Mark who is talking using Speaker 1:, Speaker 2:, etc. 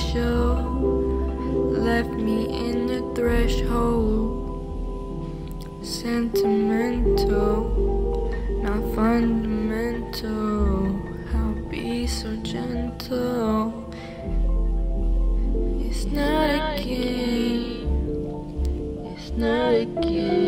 Speaker 1: special. Left me in the threshold. Sentimental, not fundamental. How be so gentle? It's not a game. It's not a game.